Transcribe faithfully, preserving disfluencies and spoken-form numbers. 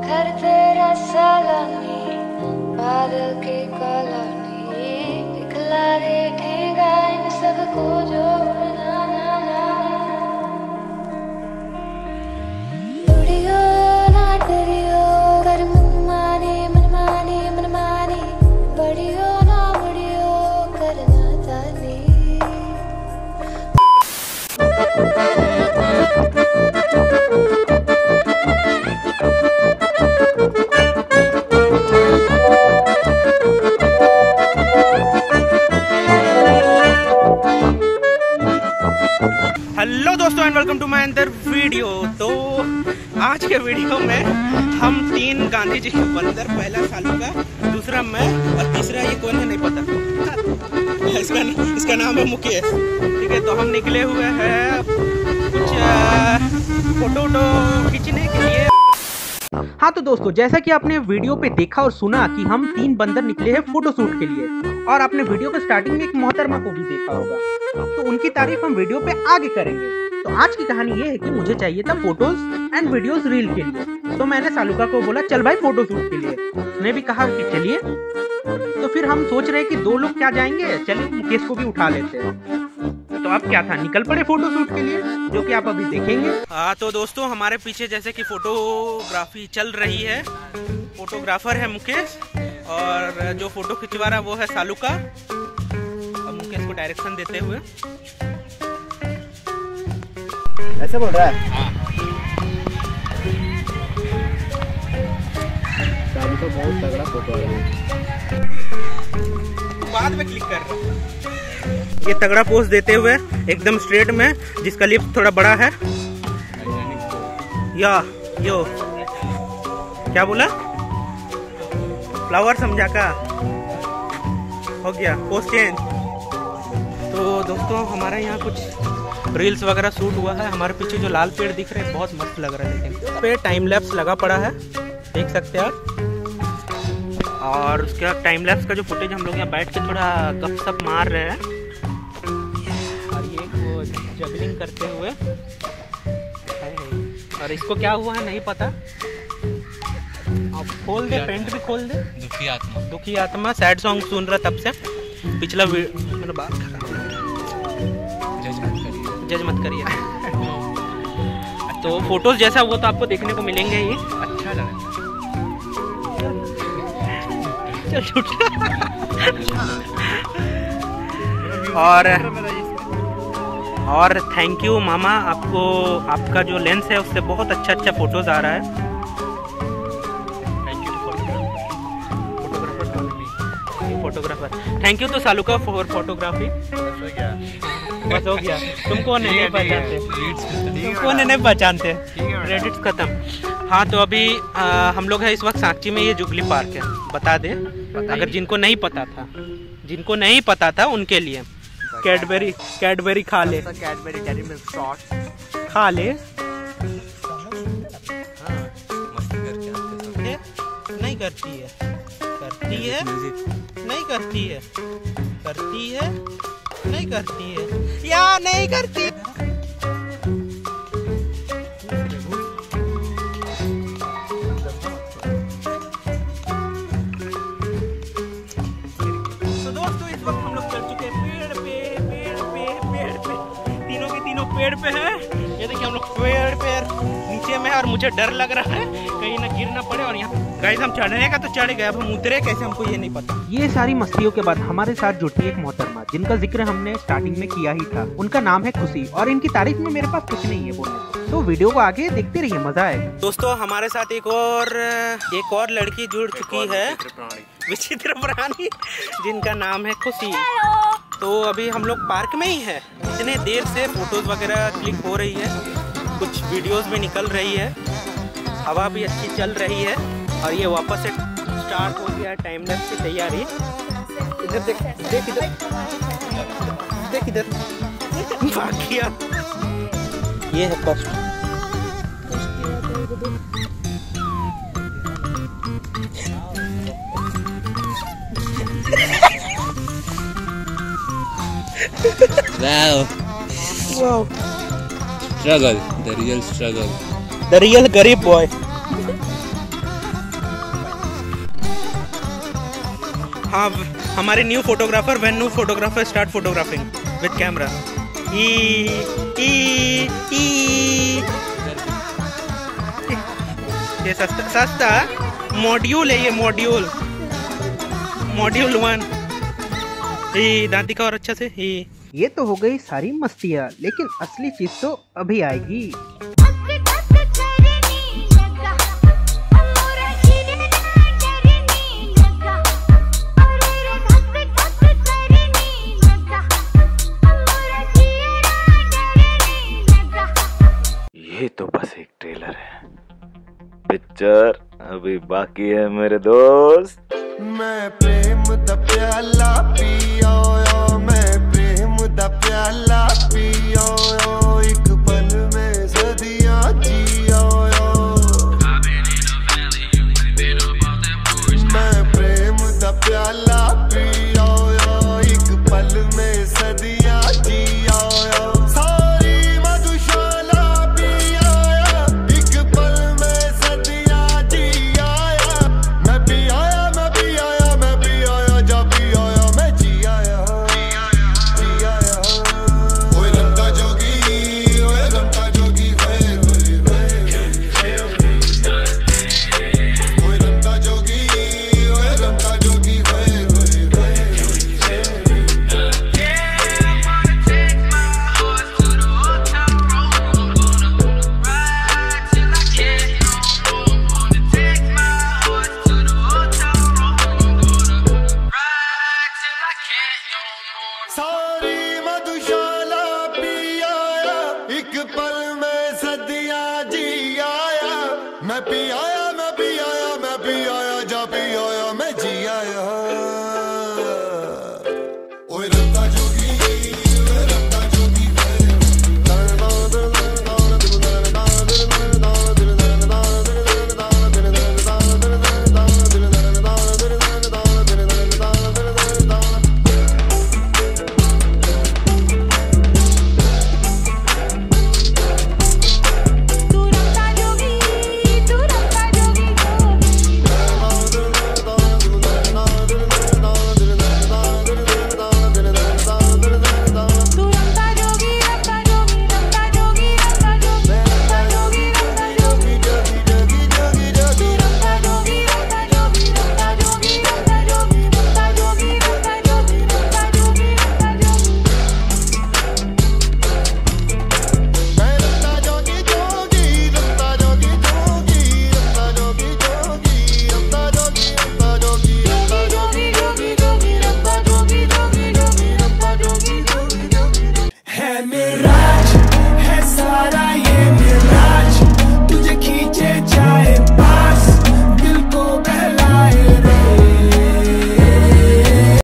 घर तेरा सलामी, बादल की कॉलोनी, दिखला दे ठेगा इन सबको जो ना ना ना। उड़ियो ना डरियो, कर मनमानी मनमानी मनमानी, बड़ियो ना बड़ियो करना तानी। हेलो दोस्तों and welcome to my another video. तो आज के वीडियो में हम तीन गांधी जी के बंदर, पहला सालू का, दूसरा मैं और तीसरा ये कौन है नहीं पता, इसका इसका नाम है मुकेश। ठीक है, तो हम निकले हुए हैं कुछ फोटो वोटो खींचने के लिए। हाँ तो दोस्तों, जैसा कि आपने वीडियो पे देखा और सुना कि हम तीन बंदर निकले हैं फोटो शूट के लिए, और आपने वीडियो के स्टार्टिंग में एक मोहतरमा को भी देखा होगा, तो उनकी तारीफ हम वीडियो पे आगे करेंगे। तो आज की कहानी ये है कि मुझे चाहिए था फोटोज एंड वीडियोस रील के लिए, तो मैंने सालुका को बोला चल भाई फोटो शूट के लिए। उसने भी कहा कि चलिए। तो फिर हम सोच रहे कि दो लोग क्या जाएंगे, चलिए मुकेश को भी उठा लेते हैं। तो अब क्या था, निकल पड़े फोटो शूट के लिए, जो कि आप अभी देखेंगे। हाँ तो दोस्तों, हमारे पीछे जैसे कि फोटोग्राफी चल रही है, फोटोग्राफर है मुकेश, और जो फोटो खिंचवा रहा है वो है सालुका। अब मुकेश को डायरेक्शन देते हुए ऐसे बोल रहा है। हाँ। सालुका बहुत तगड़ा फोटो है, बाद में क्लिक कर। ये तगड़ा पोज देते हुए एकदम स्ट्रेट में, जिसका लिप्स थोड़ा बड़ा है। या यो क्या बोला, फ्लावर समझा का, हो गया पोज चेंज। तो दोस्तों, हमारे यहाँ कुछ रील्स वगैरह शूट हुआ है। हमारे पीछे जो लाल पेड़ दिख रहे हैं बहुत मस्त लग रहा है, लेकिन पे टाइम लैप्स लगा पड़ा है, देख सकते हैं आप। और उसके बाद टाइम लैप्स का जो फुटेज हम लोग यहाँ बैठ के थोड़ा गपशप मार रहे हैं, और ये वो जगलिंग करते हुए। और इसको क्या हुआ है नहीं पता, आप खोल दे, पेंट भी खोल दे। दुखी आत्मा, दुखी आत्मा सैड सॉन्ग सुन रहा तब से, पिछला मेरा बात जज मत करिए, जज मत करिए। तो फोटोज जैसा वो तो आपको देखने को मिलेंगे ही। अच्छा लगा, चल छूट। और और थैंक यू मामा, आपको आपका जो लेंस है उससे बहुत अच्छा अच्छा फोटोज आ रहा है। Thank you photographer, photographer thank you. तो सालुका फॉर फोटोग्राफी। बस हो गया, तुमको नहीं पहचानते, तुमको नहीं पहचानते, क्रेडिट्स खत्म। हाँ तो अभी आ, हम लोग है इस वक्त सांची में, ये जुगली पार्क है, बता दे अगर जिनको नहीं पता था, जिनको नहीं पता था उनके लिए। कैडबेरी कैडबेरी खा ले, कैडबेरी डेयरी मिल्क शॉट खा ले। नहीं करती है, करती है, नहीं करती है, करती है, नहीं करती है, या नहीं करती। तो दोस्तों, इस वक्त हम लोग चल चुके हैं पेड़ पे, पेड़ पे, पेड़ पे, तीनों के तीनों पेड़ पे है। ये देखिए हम लोग पेड़ पे नीचे में है, और मुझे डर लग रहा है कहीं ना गिर ना पड़े। और यहाँ गाइस हम चढ़ने का तो चढ़ गए, अब हम उतरे कैसे हमको ये नहीं पता। ये सारी मस्तियों के बाद हमारे साथ जुटी एक मोहतरमा, जिनका जिक्र हमने स्टार्टिंग में किया ही था। उनका नाम है खुशी, और इनकी तारीफ में मेरे पास कुछ नहीं है बोलने, तो वीडियो को आगे देखते रहिए, मजा आएगा। दोस्तों, हमारे साथ एक और एक और लड़की जुड़ चुकी है, विचित्र प्राणी, जिनका नाम है खुशी। तो अभी हम लोग पार्क में ही है, इतने देर से फोटोज वगैरह क्लिक हो रही है, कुछ वीडियोस भी निकल रही है, हवा भी अच्छी चल रही है, और ये वापस से स्टार्ट हो गया टाइम लैप्स की तैयारी। इधर देख, देख इधर, देख इधर, बाकी ये है first. Wow. Wow. Struggle, the real struggle. The real garib boy. हाँ, हमारे new photographer when new photographer start photographing with camera. ई ई ई ये सस्ता सस्ता मॉड्यूल है, ये मॉड्यूल मॉड्यूल वन। ये दांत दिखा और अच्छा से। ये ये तो हो गई सारी मस्तियाँ, लेकिन असली चीज तो अभी आएगी। ये तो बस एक ट्रेलर है, पिक्चर अभी बाकी है मेरे दोस्त। मैं प्रेम दा प्याला पियो, मैं प्रेम दा प्याला पियो, एक पल में सदियां जियो। मैं प्रेम दा प्याला पियो, एक पल में सदियां जियो। सारी मधुशाला पिया, एक पल में सदियां जिया। मैं भी आया, मैं भी आया, मैं भी आया, जब भी आया मैं जी आया, जी आया। ओए रंगा जोगी, ओए रंगा जोगी, ओए ओए ओए रंगा जोगी, ओए रंगा जोगी, ओए ओए सारी मधुशाला पिया, एक पल में सदियां जी आया। मैं पिया